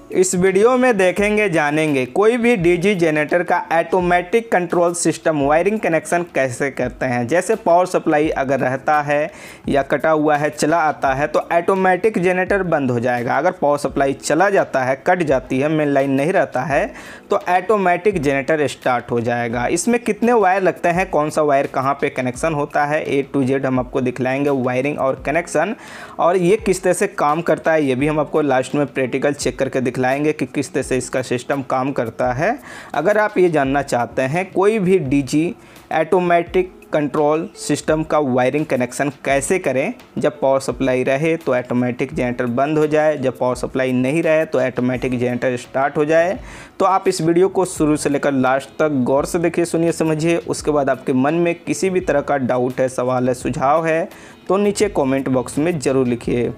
इस वीडियो में देखेंगे जानेंगे कोई भी डीजी जनरेटर का automatic control system wiring connection कैसे करते हैं। जैसे पावर सप्लाई अगर रहता है या कटा हुआ है चला आता है तो ऑटोमेटिक जनरेटर बंद हो जाएगा। अगर पावर सप्लाई चला जाता है कट जाती है मेन लाइन नहीं रहता है तो ऑटोमेटिक जनरेटर स्टार्ट हो जाएगा। इसमें कितने वायर लगते हैं, कौन सा वायर कहाँ पे कनेक्शन होता है, A to Z हम आपको दिखलाएंगे वायरिंग और कनेक्शन, और ये किस तरह से काम करता है ये भी हम आपको लास्ट में प्रैक्टिकल चेक करके दिखलाएंगे कि किस तरह से इसका सिस्टम काम करता है। अगर आप ये जानना चाहते हैं कोई भी डीजी ऑटोमेटिक कंट्रोल सिस्टम का वायरिंग कनेक्शन कैसे करें, जब पावर सप्लाई रहे तो ऑटोमेटिक जनरेटर बंद हो जाए, जब पावर सप्लाई नहीं रहे तो ऑटोमेटिक जनरेटर स्टार्ट हो जाए, तो आप इस वीडियो को शुरू से लेकर लास्ट तक गौर से देखिए, सुनिए, समझिए। उसके बाद आपके मन में किसी भी तरह का डाउट है, सवाल है, सुझाव है तो नीचे कमेंट बॉक्स में ज़रूर लिखिए।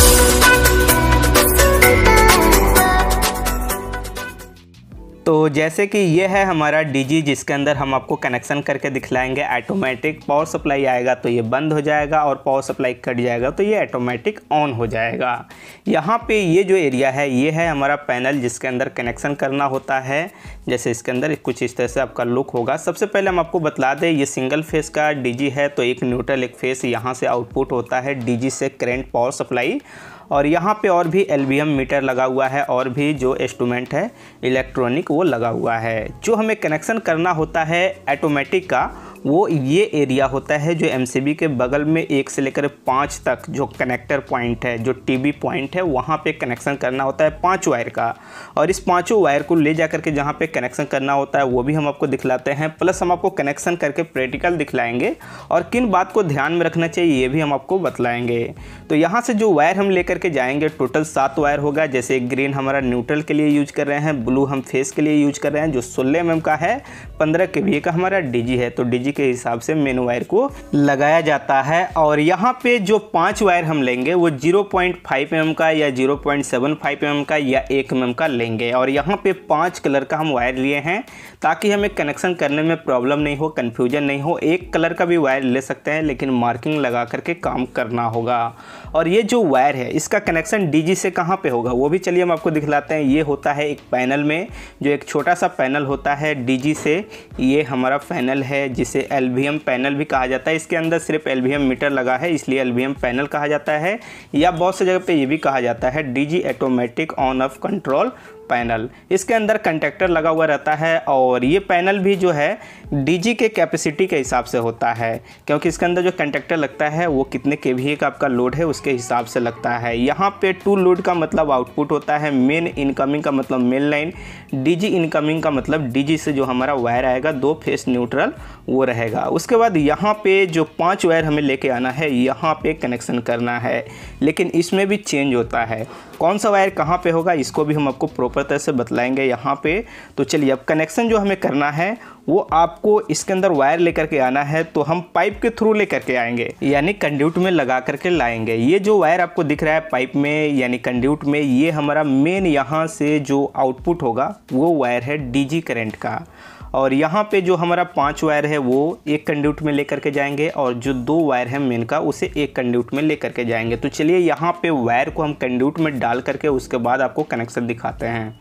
तो जैसे कि ये है हमारा डीजी जिसके अंदर हम आपको कनेक्शन करके दिखलाएंगे। ऑटोमेटिक पावर सप्लाई आएगा तो ये बंद हो जाएगा और पावर सप्लाई कट जाएगा तो ये ऑटोमेटिक ऑन हो जाएगा। यहाँ पे ये जो एरिया है ये है हमारा पैनल जिसके अंदर कनेक्शन करना होता है। जैसे इसके अंदर कुछ इस तरह से आपका लुक होगा। सबसे पहले हम आपको बतला दें ये सिंगल फेस का डीजी है तो एक न्यूट्रल एक फेस यहाँ से आउटपुट होता है डीजी से करंट पावर सप्लाई, और यहाँ पे और भी एलवीएम मीटर लगा हुआ है और भी जो इंस्ट्रूमेंट है इलेक्ट्रॉनिक वो लगा हुआ है। जो हमें कनेक्शन करना होता है ऑटोमेटिक का वो ये एरिया होता है जो एमसीबी के बगल में 1 से लेकर 5 तक जो कनेक्टर पॉइंट है, जो टीबी पॉइंट है, वहाँ पे कनेक्शन करना होता है 5 वायर का। और इस 5 वायर को ले जा करके जहाँ पे कनेक्शन करना होता है वो भी हम आपको दिखलाते हैं, प्लस हम आपको कनेक्शन करके प्रैक्टिकल दिखलाएंगे और किन बात को ध्यान में रखना चाहिए ये भी हम आपको बतलाएंगे। तो यहाँ से जो वायर हम लेकर के जाएंगे टोटल 7 वायर होगा। जैसे ग्रीन हमारा न्यूट्रल के लिए यूज कर रहे हैं, ब्लू हम फेस के लिए यूज कर रहे हैं, जो 16 mm का है, 15 kVA का हमारा डीजी है तो डीजी के हिसाब से मेन वायर को लगाया जाता है। और यहाँ पे जो 5 वायर हम लेंगे वो 0.5 mm का या 0.75 mm का या 1 mm का लेंगे। और यहाँ पे 5 कलर का हम वायर लिए हैं ताकि हमें कनेक्शन करने में प्रॉब्लम नहीं हो, कन्फ्यूजन नहीं हो। एक कलर का भी वायर ले सकते हैं लेकिन मार्किंग लगा करके काम करना होगा। और ये जो वायर है इसका कनेक्शन डीजी से कहाँ पे होगा वो भी चलिए हम आपको दिखलाते हैं। ये होता है एक पैनल में, जो एक छोटा सा पैनल होता है डीजी से, ये हमारा पैनल है जिसे एलवीएम पैनल भी कहा जाता है। इसके अंदर सिर्फ एलवीएम मीटर लगा है इसलिए एलवीएम पैनल कहा जाता है, या बहुत सी जगह पे ये भी कहा जाता है DG automatic on off control panel. इसके अंदर कंडक्टर लगा हुआ रहता है और ये पैनल भी जो है डीजी के कैपेसिटी के हिसाब से होता है, क्योंकि इसके अंदर जो कंडक्टर लगता है वो कितने केवीए का आपका लोड है उसके हिसाब से लगता है। यहाँ पे टू लोड का मतलब आउटपुट होता है, मेन इनकमिंग का मतलब मेन लाइन, डीजी इनकमिंग का मतलब डीजी से जो हमारा वायर आएगा 2 फेस न्यूट्रल वो रहेगा। उसके बाद यहाँ पे जो 5 वायर हमें लेके आना है यहाँ पे कनेक्शन करना है, लेकिन इसमें भी चेंज होता है। कौन सा वायर कहाँ पे होगा इसको भी हम आपको प्रॉपर तरह से बतलाएंगे यहाँ पे। तो चलिए अब कनेक्शन जो हमें करना है वो आपको इसके अंदर वायर लेकर के आना है तो हम पाइप के थ्रू लेकर के आएंगे, यानी कंड्यूट में लगा करके लाएंगे। ये जो वायर आपको दिख रहा है पाइप में यानी कंड्यूट में, ये हमारा मेन यहाँ से जो आउटपुट होगा वो वायर है डीजी करंट का। और यहाँ पे जो हमारा 5 वायर है वो एक कंड्यूट में लेकर के जाएंगे और जो 2 वायर है मेन का उसे एक कंड्यूट में लेकर के जाएंगे। तो चलिए यहाँ पे वायर को हम कंड्यूट में डाल करके उसके बाद आपको कनेक्शन दिखाते हैं।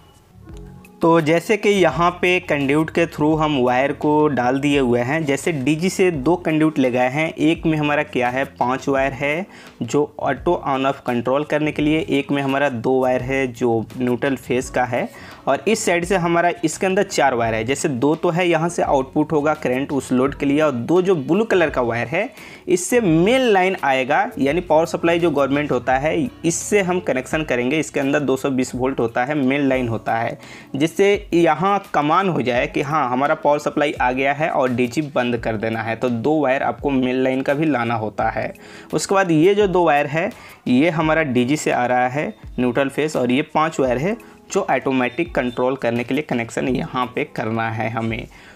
तो जैसे कि यहाँ पे कंड्यूट के थ्रू हम वायर को डाल दिए हुए हैं। जैसे डीजी से 2 कंड्यूट ले गए हैं, एक में हमारा क्या है 5 वायर है जो ऑटो ऑन ऑफ कंट्रोल करने के लिए, एक में हमारा 2 वायर है जो न्यूट्रल फेस का है, और इस साइड से हमारा इसके अंदर 4 वायर है। जैसे 2 तो है यहाँ से आउटपुट होगा करंट उस लोड के लिए, और 2 जो ब्लू कलर का वायर है इससे मेन लाइन आएगा, यानी पावर सप्लाई जो गवर्नमेंट होता है इससे हम कनेक्शन करेंगे। इसके अंदर 220 वोल्ट होता है, मेन लाइन होता है, जिससे यहाँ कमान हो जाए कि हाँ हमारा पावर सप्लाई आ गया है और डीजी बंद कर देना है। तो 2 वायर आपको मेन लाइन का भी लाना होता है। उसके बाद ये जो 2 वायर है ये हमारा डीजी से आ रहा है न्यूट्रल फेस, और ये 5 वायर है जो ऑटोमेटिक कंट्रोल करने के लिए कनेक्शन यहाँ पे करना है हमें।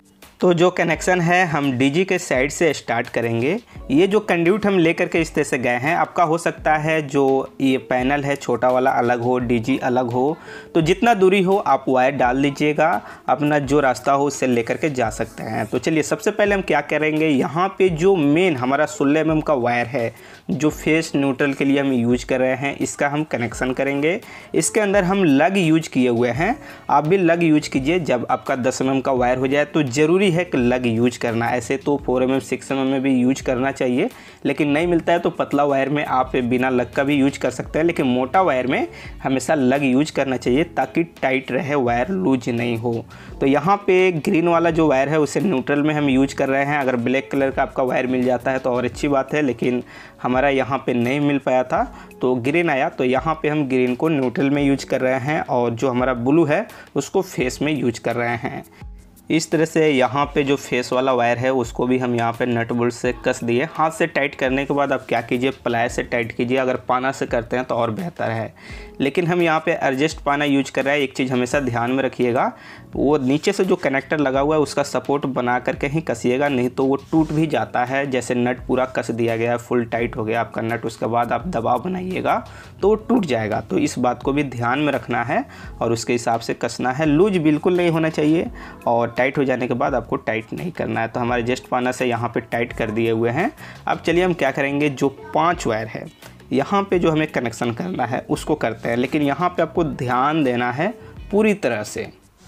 तो जो कनेक्शन है हम डीजी के साइड से स्टार्ट करेंगे। ये जो कंड्यूट हम लेकर के इस तरह से गए हैं, आपका हो सकता है जो ये पैनल है छोटा वाला अलग हो, डीजी अलग हो, तो जितना दूरी हो आप वायर डाल लीजिएगा, अपना जो रास्ता हो उससे लेकर के जा सकते हैं। तो चलिए सबसे पहले हम क्या करेंगे, यहाँ पे जो मेन हमारा 16 mm का वायर है जो फेस न्यूट्रल के लिए हम यूज कर रहे हैं, इसका हम कनेक्शन करेंगे। इसके अंदर हम लग यूज किए हुए हैं, आप भी लग यूज कीजिए। जब आपका 10 mm का वायर हो जाए तो ज़रूरी है कि लग यूज करना। ऐसे तो 4 mm 6 mm में भी यूज करना चाहिए, लेकिन नहीं मिलता है तो पतला वायर में आप बिना लग का भी यूज कर सकते हैं, लेकिन मोटा वायर में हमेशा लग यूज करना चाहिए ताकि टाइट रहे, वायर लूज नहीं हो। तो यहाँ पे ग्रीन वाला जो वायर है उसे न्यूट्रल में हम यूज कर रहे हैं। अगर ब्लैक कलर का आपका वायर मिल जाता है तो और अच्छी बात है, लेकिन हमारा यहाँ पे नहीं मिल पाया था तो ग्रीन आया, तो यहाँ पे हम ग्रीन को न्यूट्रल में यूज कर रहे हैं और जो हमारा ब्लू है उसको फेस में यूज कर रहे हैं। इस तरह से यहाँ पे जो फेस वाला वायर है उसको भी हम यहाँ पे नट बोल्ट से कस दिए। हाथ से टाइट करने के बाद आप क्या कीजिए, प्लाई से टाइट कीजिए। अगर पाना से करते हैं तो और बेहतर है, लेकिन हम यहाँ पे एडजस्ट पाना यूज कर रहे हैं। एक चीज़ हमेशा ध्यान में रखिएगा, वो नीचे से जो कनेक्टर लगा हुआ है उसका सपोर्ट बना करके ही कसिएगा, नहीं तो वो टूट भी जाता है। जैसे नट पूरा कस दिया गया है, फुल टाइट हो गया आपका नट, उसके बाद आप दबाव बनाइएगा तो वो टूट जाएगा। तो इस बात को भी ध्यान में रखना है और उसके हिसाब से कसना है। लूज बिल्कुल नहीं होना चाहिए और टाइट हो जाने के बाद आपको टाइट नहीं करना है। तो हमारे जस्ट पाना से यहाँ पे टाइट कर दिए हुए हैं। अब चलिए हम क्या करेंगे, जो 5 वायर है यहाँ पे जो हमें कनेक्शन करना है उसको करते हैं, लेकिन यहाँ पे आपको ध्यान देना है पूरी तरह से।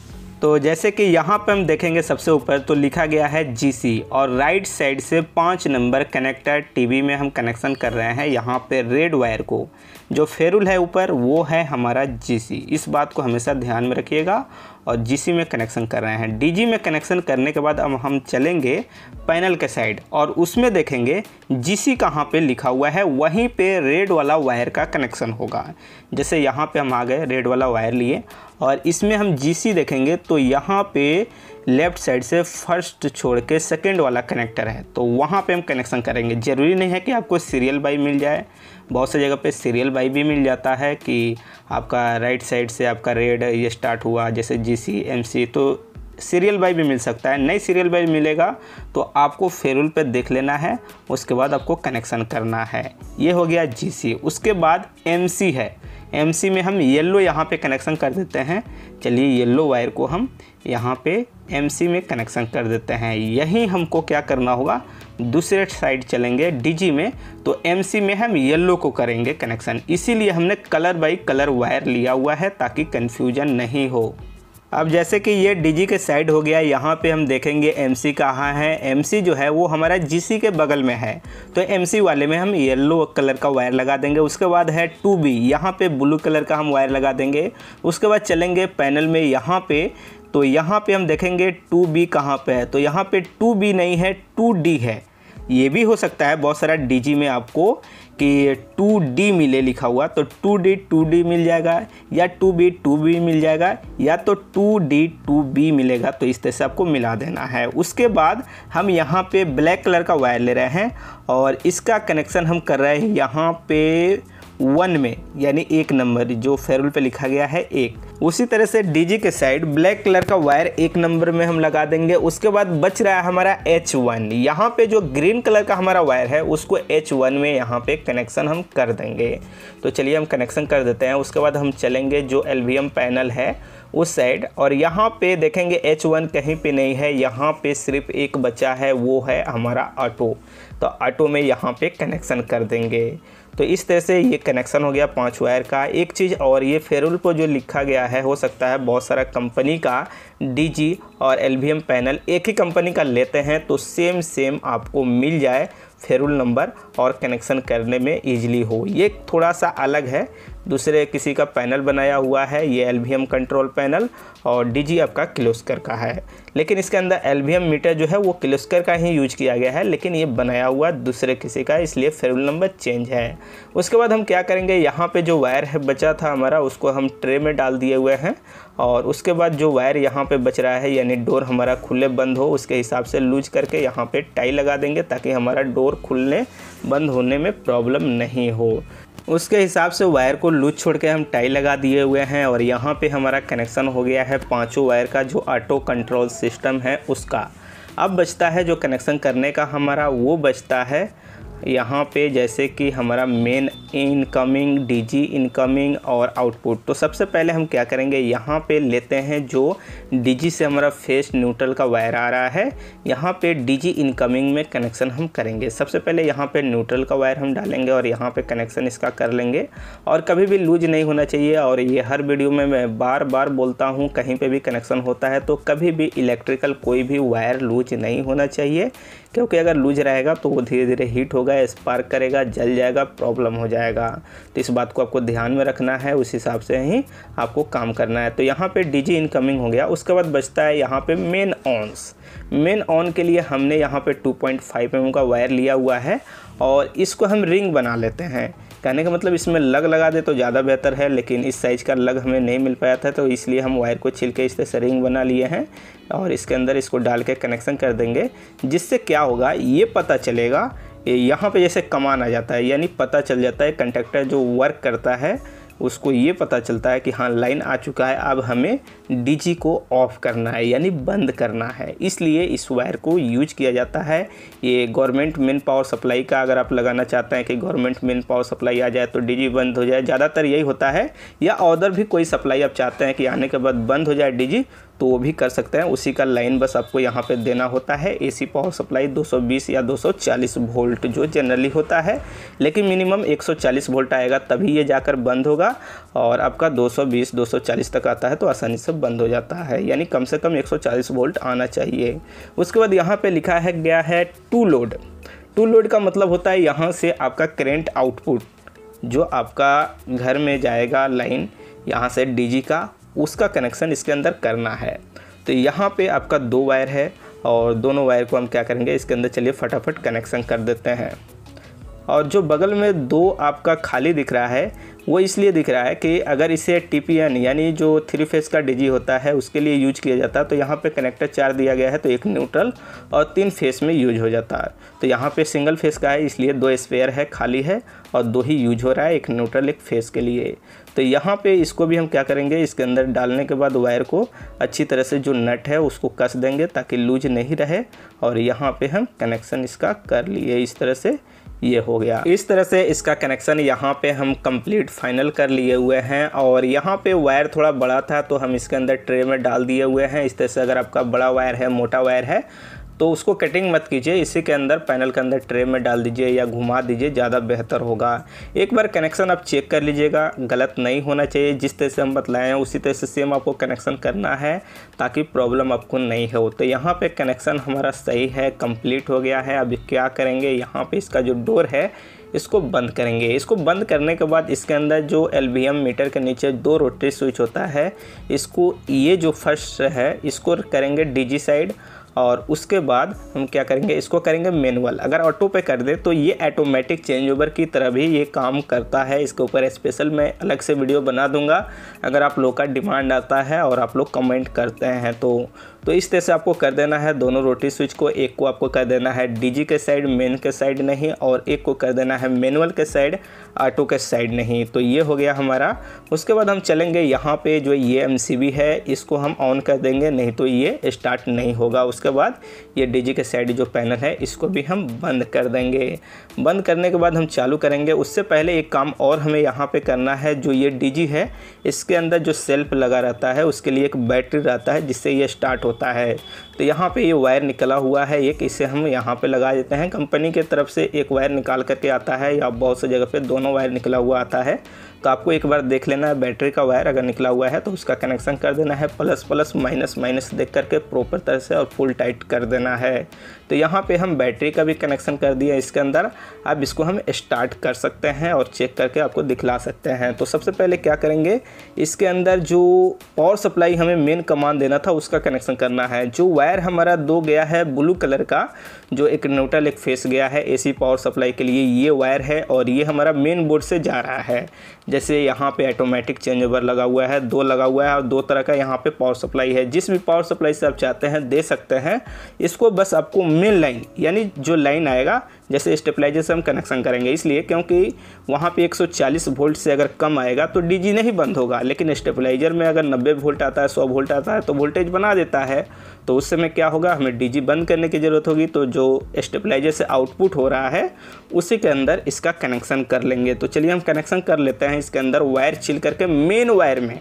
तो जैसे कि यहाँ पे हम देखेंगे सबसे ऊपर तो लिखा गया है GC और राइट साइड से 5 नंबर कनेक्टर टीवी में हम कनेक्शन कर रहे हैं। यहाँ पे रेड वायर को जो फेरुल है ऊपर वो है हमारा GC, इस बात को हमेशा ध्यान में रखिएगा। और GC में कनेक्शन कर रहे हैं। DG में कनेक्शन करने के बाद अब हम चलेंगे पैनल के साइड और उसमें देखेंगे GC कहाँ पे लिखा हुआ है, वहीं पे रेड वाला वायर का कनेक्शन होगा। जैसे यहाँ पे हम आ गए, रेड वाला वायर लिए और इसमें हम GC देखेंगे तो यहाँ पे लेफ़्ट साइड से फर्स्ट छोड़ के सेकंड वाला कनेक्टर है, तो वहाँ पे हम कनेक्शन करेंगे। ज़रूरी नहीं है कि आपको सीरियल बाई मिल जाए, बहुत सी जगह पे सीरियल बाई भी मिल जाता है कि आपका राइट साइड से आपका रेड ये स्टार्ट हुआ जैसे GC MC, तो सीरियल बाई भी मिल सकता है। नहीं सीरियल बाई मिलेगा तो आपको फेरुल पे देख लेना है, उसके बाद आपको कनेक्शन करना है। ये हो गया GC। उसके बाद MC है, MC में हम येलो यहाँ पे कनेक्शन कर देते हैं। चलिए येलो वायर को हम यहाँ पे MC में कनेक्शन कर देते हैं। यही हमको क्या करना होगा, दूसरे साइड चलेंगे DG में तो MC में हम येलो को करेंगे कनेक्शन। इसीलिए हमने कलर बाई कलर वायर लिया हुआ है ताकि कन्फ्यूजन नहीं हो। अब जैसे कि ये DG के साइड हो गया, यहाँ पे हम देखेंगे MC कहाँ है। MC जो है वो हमारा GC के बगल में है, तो MC वाले में हम येलो कलर का वायर लगा देंगे। उसके बाद है 2B, यहाँ पे ब्लू कलर का हम वायर लगा देंगे। उसके बाद चलेंगे पैनल में यहाँ पे, तो यहाँ पे हम देखेंगे 2B कहाँ पे है, तो यहाँ पे 2B नहीं है 2D है। ये भी हो सकता है बहुत सारा DG में आपको कि 2D मिले लिखा हुआ, तो 2D मिल जाएगा या 2B मिल जाएगा या तो 2D मिलेगा, तो इस तरह से आपको मिला देना है। उसके बाद हम यहाँ पे ब्लैक कलर का वायर ले रहे हैं और इसका कनेक्शन हम कर रहे हैं यहाँ पे 1 में, यानी 1 नंबर जो फेरुल पे लिखा गया है 1। उसी तरह से DG के साइड ब्लैक कलर का वायर 1 नंबर में हम लगा देंगे। उसके बाद बच रहा है हमारा H1, यहाँ पे जो ग्रीन कलर का हमारा वायर है उसको H1 में यहाँ पे कनेक्शन हम कर देंगे। तो चलिए हम कनेक्शन कर देते हैं। उसके बाद हम चलेंगे जो LVM पैनल है उस साइड और यहाँ पे देखेंगे H1 कहीं पे नहीं है, यहाँ पे सिर्फ एक बचा है, वो है हमारा ऑटो। तो ऑटो में यहाँ पे कनेक्शन कर देंगे। तो इस तरह से ये कनेक्शन हो गया 5 वायर का। एक चीज़ और, ये फेरुल पर जो लिखा गया है हो सकता है बहुत सारा कंपनी का DG और LVM पैनल एक ही कंपनी का लेते हैं तो सेम आपको मिल जाए फेरुल नंबर और कनेक्शन करने में ईजिली हो। ये थोड़ा सा अलग है, दूसरे किसी का पैनल बनाया हुआ है। ये LVM कंट्रोल पैनल और DG आपका किर्लोस्कर का है, लेकिन इसके अंदर LVM मीटर जो है वो किर्लोस्कर का ही यूज किया गया है, लेकिन ये बनाया हुआ दूसरे किसी का, इसलिए फेरुल नंबर चेंज है। उसके बाद हम क्या करेंगे, यहाँ पे जो वायर है बचा था हमारा उसको हम ट्रे में डाल दिए हुए हैं और उसके बाद जो वायर यहाँ पे बच रहा है यानी डोर हमारा खुले बंद हो उसके हिसाब से लूज करके यहाँ पे टाई लगा देंगे ताकि हमारा डोर खुलने बंद होने में प्रॉब्लम नहीं हो। उसके हिसाब से वायर को लूज छोड़ के हम टाई लगा दिए हुए हैं और यहाँ पे हमारा कनेक्शन हो गया है 5 वायर का जो ऑटो कंट्रोल सिस्टम है उसका। अब बचता है जो कनेक्शन करने का हमारा, वो बचता है यहाँ पे जैसे कि हमारा मेन इनकमिंग, डीजी इनकमिंग और आउटपुट। तो सबसे पहले हम क्या करेंगे, यहाँ पे लेते हैं जो डीजी से हमारा फेस न्यूट्रल का वायर आ रहा है, यहाँ पे डीजी इनकमिंग में कनेक्शन हम करेंगे। सबसे पहले यहाँ पे न्यूट्रल का वायर हम डालेंगे और यहाँ पे कनेक्शन इसका कर लेंगे। और कभी भी लूज नहीं होना चाहिए, और ये हर वीडियो में मैं बार बार बोलता हूँ, कहीं पे भी कनेक्शन होता है तो कभी भी इलेक्ट्रिकल कोई भी वायर लूज नहीं होना चाहिए, क्योंकि अगर लूज रहेगा तो वो धीरे धीरे हीट होगा, स्पार्क करेगा, जल जाएगा, प्रॉब्लम हो जाएगा। तो इस बात को आपको ध्यान में रखना है, उस हिसाब से ही आपको काम करना है। तो यहाँ पे डीजी इनकमिंग हो गया। उसके बाद बचता है यहाँ पे मेन ऑन्स। मेन ऑन के लिए हमने यहाँ पे 2.5 mm का वायर लिया हुआ है और इसको हम रिंग बना लेते हैं। कहने का मतलब इसमें लग लगा दे तो ज़्यादा बेहतर है, लेकिन इस साइज़ का लग हमें नहीं मिल पाया था, तो इसलिए हम वायर को छिल के इस तरह से रिंग बना लिए हैं और इसके अंदर इसको डाल के कनेक्शन कर देंगे। जिससे क्या होगा, ये पता चलेगा, यहाँ पे जैसे कमान आ जाता है, यानी पता चल जाता है कंडक्टर जो वर्क करता है उसको ये पता चलता है कि हाँ लाइन आ चुका है, अब हमें डीजी को ऑफ़ करना है यानी बंद करना है। इसलिए इस वायर को यूज किया जाता है। ये गवर्नमेंट मेन पावर सप्लाई का अगर आप लगाना चाहते हैं कि गवर्नमेंट मेन पावर सप्लाई आ जाए तो डीजी बंद हो जाए, ज़्यादातर यही होता है। या अदर भी कोई सप्लाई आप चाहते हैं कि आने के बाद बंद हो जाए डीजी, तो वो भी कर सकते हैं। उसी का लाइन बस आपको यहाँ पे देना होता है। एसी पावर सप्लाई 220 या 240 वोल्ट जो जनरली होता है, लेकिन मिनिमम 140 वोल्ट आएगा तभी ये जाकर बंद होगा, और आपका 220 240 तक आता है तो आसानी से बंद हो जाता है, यानी कम से कम 140 वोल्ट आना चाहिए। उसके बाद यहाँ पे लिखा है गया है टू लोड। टू लोड का मतलब होता है यहाँ से आपका करेंट आउटपुट जो आपका घर में जाएगा लाइन, यहाँ से डीजी का, उसका कनेक्शन इसके अंदर करना है। तो यहाँ पे आपका 2 वायर है और दोनों वायर को हम क्या करेंगे, इसके अंदर चलिए फटाफट कनेक्शन कर देते हैं। और जो बगल में 2 आपका खाली दिख रहा है वो इसलिए दिख रहा है कि अगर इसे टीपीएन यानी जो 3 फेस का डीजी होता है उसके लिए यूज किया जाता है, तो यहाँ पे कनेक्टर 4 दिया गया है, तो एक न्यूट्रल और 3 फेस में यूज हो जाता है। तो यहाँ पे सिंगल फेस का है इसलिए 2 स्पेयर है, खाली है, और 2 ही यूज हो रहा है, एक न्यूट्रल एक फेस के लिए। तो यहाँ पे इसको भी हम क्या करेंगे, इसके अंदर डालने के बाद वायर को अच्छी तरह से जो नट है उसको कस देंगे ताकि लूज नहीं रहे, और यहाँ पे हम कनेक्शन इसका कर लिए। इस तरह से ये हो गया। इस तरह से इसका कनेक्शन यहाँ पे हम कंप्लीट फाइनल कर लिए हुए हैं। और यहाँ पे वायर थोड़ा बड़ा था तो हम इसके अंदर ट्रे में डाल दिए हुए हैं। इस तरह से अगर आपका बड़ा वायर है, मोटा वायर है, तो उसको कटिंग मत कीजिए, इसी के अंदर पैनल के अंदर ट्रे में डाल दीजिए या घुमा दीजिए, ज़्यादा बेहतर होगा। एक बार कनेक्शन आप चेक कर लीजिएगा, गलत नहीं होना चाहिए। जिस तरह से हम बतलाए हैं उसी तरह से सेम आपको कनेक्शन करना है ताकि प्रॉब्लम आपको नहीं हो। तो यहाँ पे कनेक्शन हमारा सही है, कंप्लीट हो गया है। अब क्या करेंगे, यहाँ पे इसका जो डोर है इसको बंद करेंगे। इसको बंद करने के बाद इसके अंदर जो एलवीएम मीटर के नीचे 2 रोटरी स्विच होता है, इसको ये जो फर्स्ट है इसको करेंगे डीजी साइड, और उसके बाद हम क्या करेंगे, इसको करेंगे मैनुअल। अगर ऑटो पे कर दे तो ये ऑटोमेटिक चेंज ओवर की तरह भी ये काम करता है। इसके ऊपर स्पेशल मैं अलग से वीडियो बना दूंगा अगर आप लोग का डिमांड आता है और आप लोग कमेंट करते हैं तो इस तरह से आपको कर देना है दोनों रोटरी स्विच को। एक को आपको कर देना है डीजी के साइड, मेन के साइड नहीं, और एक को कर देना है मैनुअल के साइड, ऑटो के साइड नहीं। तो ये हो गया हमारा। उसके बाद हम चलेंगे यहाँ पे जो ये एमसीबी है इसको हम ऑन कर देंगे, नहीं तो ये स्टार्ट नहीं होगा। उसके बाद ये डीजी के साइड जो पैनल है इसको भी हम बंद कर देंगे। बंद करने के बाद हम चालू करेंगे। उससे पहले एक काम और हमें यहाँ पे करना है, जो ये डीजी है इसके अंदर जो सेल्फ लगा रहता है उसके लिए एक बैटरी रहता है जिससे ये स्टार्ट होता है। तो यहाँ पे ये वायर निकला हुआ है एक, इसे हम यहाँ पे लगा देते हैं। कंपनी की तरफ से एक वायर निकाल करके आता है या बहुत सी जगह पे दोनों वायर निकला हुआ आता है, तो आपको एक बार देख लेना है। बैटरी का वायर अगर निकला हुआ है तो उसका कनेक्शन कर देना है, प्लस प्लस माइनस माइनस देख करके प्रॉपर तरह से और फुल टाइट कर देना है। तो यहाँ पे हम बैटरी का भी कनेक्शन कर दिया इसके अंदर। अब इसको हम स्टार्ट कर सकते हैं और चेक करके आपको दिखला सकते हैं। तो सबसे पहले क्या करेंगे, इसके अंदर जो पावर सप्लाई हमें मेन कमांड देना था उसका कनेक्शन करना है। जो वायर हमारा 2 गया है ब्लू कलर का, जो एक न्यूट्रल एक फेस गया है एसी पावर सप्लाई के लिए, ये वायर है और ये हमारा मेन बोर्ड से जा रहा है। जैसे यहाँ पे ऑटोमेटिक चेंज ओवर लगा हुआ है, 2 लगा हुआ है और 2 तरह का यहाँ पे पावर सप्लाई है। जिस भी पावर सप्लाई से आप चाहते हैं दे सकते हैं। इसको बस आपको मेन लाइन यानी जो लाइन आएगा जैसे स्टेबलाइजर से हम कनेक्शन करेंगे, इसलिए क्योंकि वहाँ पे 140 वोल्ट से अगर कम आएगा तो डीजी नहीं बंद होगा, लेकिन स्टेबलाइजर में अगर 90 वोल्ट आता है, 100 वोल्ट आता है तो वोल्टेज बना देता है, तो उस समय क्या होगा, हमें डीजी बंद करने की ज़रूरत होगी। तो जो स्टेबलाइजर से आउटपुट हो रहा है उसी के अंदर इसका कनेक्शन कर लेंगे। तो चलिए हम कनेक्शन कर लेते हैं इसके अंदर वायर छिल करके मेन वायर में।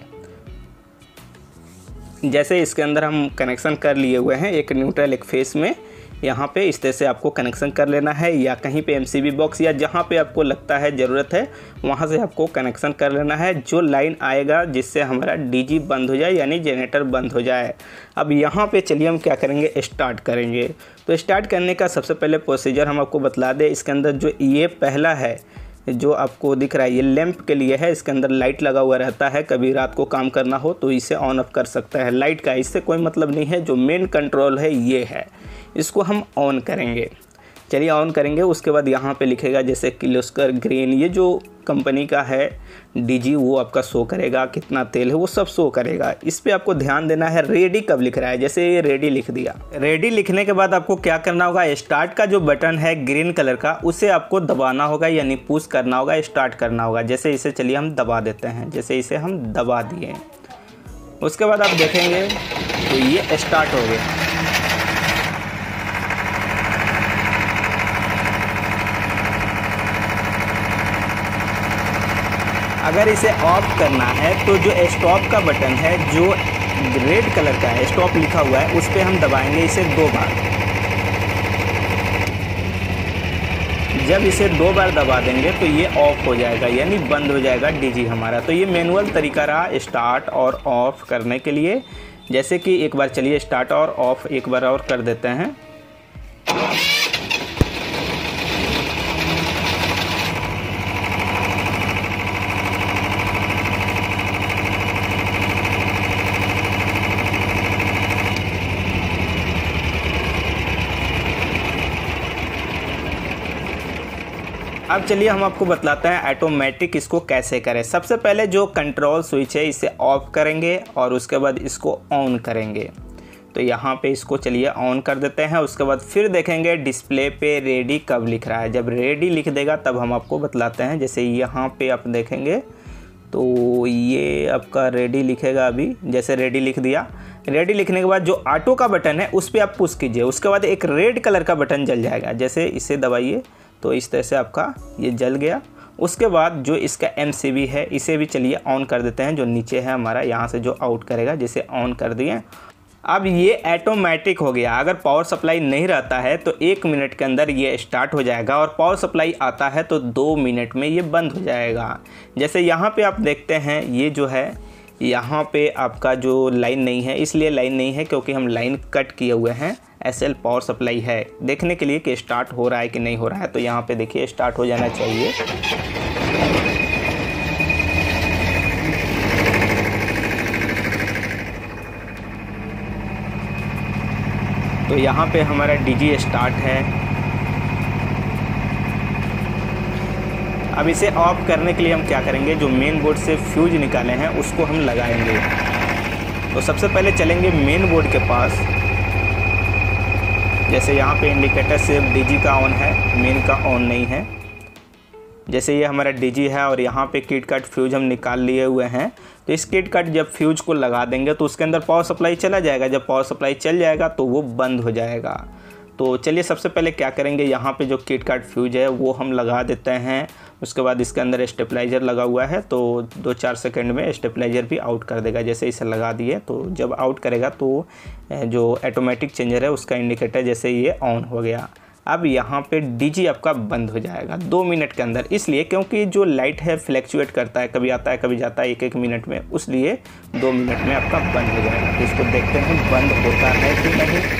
जैसे इसके अंदर हम कनेक्शन कर लिए हुए हैं, एक न्यूट्रल एक फेस में, यहाँ पे इस तरह से आपको कनेक्शन कर लेना है, या कहीं पे एमसीबी बॉक्स या जहाँ पे आपको लगता है ज़रूरत है वहाँ से आपको कनेक्शन कर लेना है, जो लाइन आएगा जिससे हमारा डीजी बंद हो जाए, यानी जनरेटर बंद हो जाए। अब यहाँ पे चलिए हम क्या करेंगे, स्टार्ट करेंगे। तो स्टार्ट करने का सबसे पहले प्रोसीजर हम आपको बतला दें। इसके अंदर जो ये पहला है जो आपको दिख रहा है, ये लैंप के लिए है, इसके अंदर लाइट लगा हुआ रहता है, कभी रात को काम करना हो तो इसे ऑन ऑफ कर सकता है। लाइट का इससे कोई मतलब नहीं है, जो मेन कंट्रोल है ये है, इसको हम ऑन करेंगे। चलिए ऑन करेंगे। उसके बाद यहाँ पे लिखेगा जैसे किर्लोस्कर ग्रीन, ये जो कंपनी का है डीजी, वो आपका शो करेगा, कितना तेल है वो सब शो करेगा। इस पे आपको ध्यान देना है रेडी कब लिख रहा है, जैसे ये रेडी लिख दिया। रेडी लिखने के बाद आपको क्या करना होगा, स्टार्ट का जो बटन है ग्रीन कलर का उसे आपको दबाना होगा, यानी पुश करना होगा, स्टार्ट करना होगा। जैसे इसे चलिए हम दबा देते हैं, जैसे इसे हम दबा दिए, उसके बाद आप देखेंगे तो ये स्टार्ट हो गया। अगर इसे ऑफ करना है तो जो स्टॉप का बटन है जो रेड कलर का है, स्टॉप लिखा हुआ है, उस पर हम दबाएंगे इसे 2 बार। जब इसे 2 बार दबा देंगे तो ये ऑफ हो जाएगा, यानी बंद हो जाएगा डीजी हमारा। तो ये मैनुअल तरीका रहा स्टार्ट और ऑफ करने के लिए। जैसे कि एक बार चलिए स्टार्ट और ऑफ एक बार और कर देते हैं। अब चलिए हम आपको बतलाते हैं ऑटोमेटिक इसको कैसे करें। सबसे पहले जो कंट्रोल स्विच है इसे ऑफ करेंगे और उसके बाद इसको ऑन करेंगे। तो यहाँ पे इसको चलिए ऑन कर देते हैं। उसके बाद फिर देखेंगे डिस्प्ले पे रेडी कब लिख रहा है। जब रेडी लिख देगा तब हम आपको बतलाते हैं। जैसे यहाँ पे आप देखेंगे तो ये आपका रेडी लिखेगा अभी, जैसे रेडी लिख दिया। रेडी लिखने के बाद जो ऑटो का बटन है उस पर आप पुश कीजिए, उसके बाद एक रेड कलर का बटन जल जाएगा। जैसे इसे दबाइए तो इस तरह से आपका ये जल गया। उसके बाद जो इसका MCB है इसे भी चलिए ऑन कर देते हैं, जो नीचे है हमारा, यहाँ से जो आउट करेगा, जिसे ऑन कर दिए। अब ये ऑटोमेटिक हो गया। अगर पावर सप्लाई नहीं रहता है तो 1 मिनट के अंदर ये स्टार्ट हो जाएगा, और पावर सप्लाई आता है तो 2 मिनट में ये बंद हो जाएगा। जैसे यहाँ पे आप देखते हैं ये जो है, यहाँ पे आपका जो लाइन नहीं है, इसलिए लाइन नहीं है क्योंकि हम लाइन कट किए हुए हैं। SL पावर सप्लाई है, देखने के लिए कि स्टार्ट हो रहा है कि नहीं हो रहा है। तो यहाँ पे देखिए स्टार्ट हो जाना चाहिए। तो यहाँ पे हमारा DG स्टार्ट है। अब इसे ऑफ करने के लिए हम क्या करेंगे, जो मेन बोर्ड से फ्यूज निकाले हैं उसको हम लगाएंगे। तो सबसे पहले चलेंगे मेन बोर्ड के पास। जैसे यहाँ पे इंडिकेटर सिर्फ DG का ऑन है, मेन का ऑन नहीं है। जैसे ये हमारा DG है और यहाँ पे किट कट फ्यूज हम निकाल लिए हुए हैं। तो इस किट कट जब फ्यूज को लगा देंगे तो उसके अंदर पावर सप्लाई चला जाएगा। जब पावर सप्लाई चल जाएगा तो वो बंद हो जाएगा। तो चलिए सबसे पहले क्या करेंगे, यहाँ पे जो किट कट फ्यूज है वो हम लगा देते हैं। उसके बाद इसके अंदर स्टेबलाइजर लगा हुआ है, तो 2-4 सेकंड में स्टेबलाइजर भी आउट कर देगा। जैसे इसे लगा दिए तो जब आउट करेगा तो जो ऑटोमेटिक चेंजर है उसका इंडिकेटर जैसे ये ऑन हो गया। अब यहाँ पे DG आपका बंद हो जाएगा 2 मिनट के अंदर, इसलिए क्योंकि जो लाइट है फ्लैक्चुएट करता है, कभी आता है कभी जाता है 1-1 मिनट में, इसलिए 2 मिनट में आपका बंद हो जाएगा। तो इसको देखते हैं बंद होता है कि नहीं।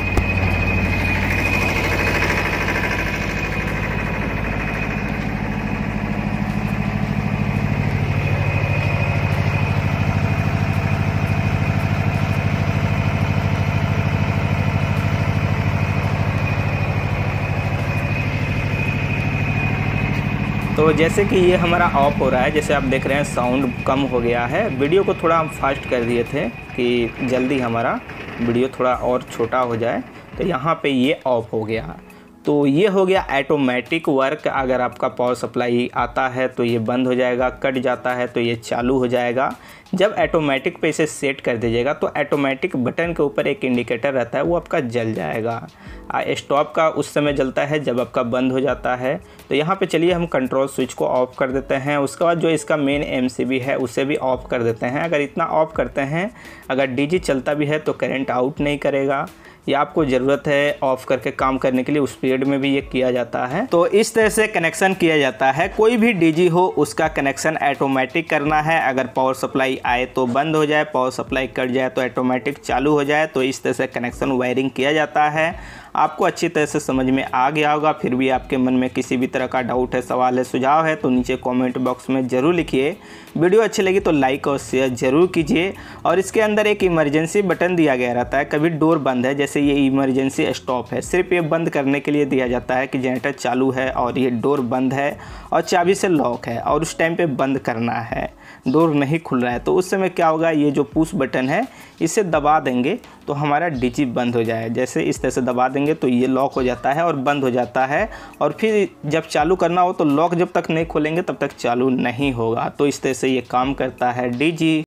तो जैसे कि ये हमारा ऑफ हो रहा है, जैसे आप देख रहे हैं साउंड कम हो गया है। वीडियो को थोड़ा हम फास्ट कर दिए थे कि जल्दी हमारा वीडियो थोड़ा और छोटा हो जाए। तो यहाँ पे ये ऑफ हो गया। तो ये हो गया ऑटोमेटिक वर्क। अगर आपका पावर सप्लाई आता है तो ये बंद हो जाएगा, कट जाता है तो ये चालू हो जाएगा। जब ऑटोमेटिक पे इसे सेट कर दीजिएगा तो ऑटोमेटिक बटन के ऊपर एक इंडिकेटर रहता है, वो आपका जल जाएगा। स्टॉप का उस समय जलता है जब आपका बंद हो जाता है। तो यहाँ पे चलिए हम कंट्रोल स्विच को ऑफ कर देते हैं। उसके बाद जो इसका मेन MCB है उसे भी ऑफ कर देते हैं। अगर इतना ऑफ करते हैं, अगर DG चलता भी है तो करंट आउट नहीं करेगा। ये आपको ज़रूरत है ऑफ़ करके काम करने के लिए, उस पीरियड में भी ये किया जाता है। तो इस तरह से कनेक्शन किया जाता है। कोई भी DG हो उसका कनेक्शन ऑटोमेटिक करना है। अगर पावर सप्लाई आए तो बंद हो जाए, पावर सप्लाई कट जाए तो ऑटोमेटिक चालू हो जाए। तो इस तरह से कनेक्शन वायरिंग किया जाता है। आपको अच्छी तरह से समझ में आ गया होगा। फिर भी आपके मन में किसी भी तरह का डाउट है, सवाल है, सुझाव है तो नीचे कमेंट बॉक्स में ज़रूर लिखिए। वीडियो अच्छी लगी तो लाइक और शेयर ज़रूर कीजिए। और इसके अंदर एक इमरजेंसी बटन दिया गया रहता है। कभी डोर बंद है, जैसे ये इमरजेंसी स्टॉप है, सिर्फ ये बंद करने के लिए दिया जाता है कि जनरेटर चालू है और ये डोर बंद है और चाबी से लॉक है और उस टाइम पे बंद करना है, डोर नहीं खुल रहा है। तो उस समय क्या होगा, ये जो पुश बटन है इसे दबा देंगे तो हमारा DG बंद हो जाए। जैसे इस तरह से दबा देंगे तो ये लॉक हो जाता है और बंद हो जाता है। और फिर जब चालू करना हो तो लॉक जब तक नहीं खोलेंगे तब तक चालू नहीं होगा। तो इस तरह से ये काम करता है DG।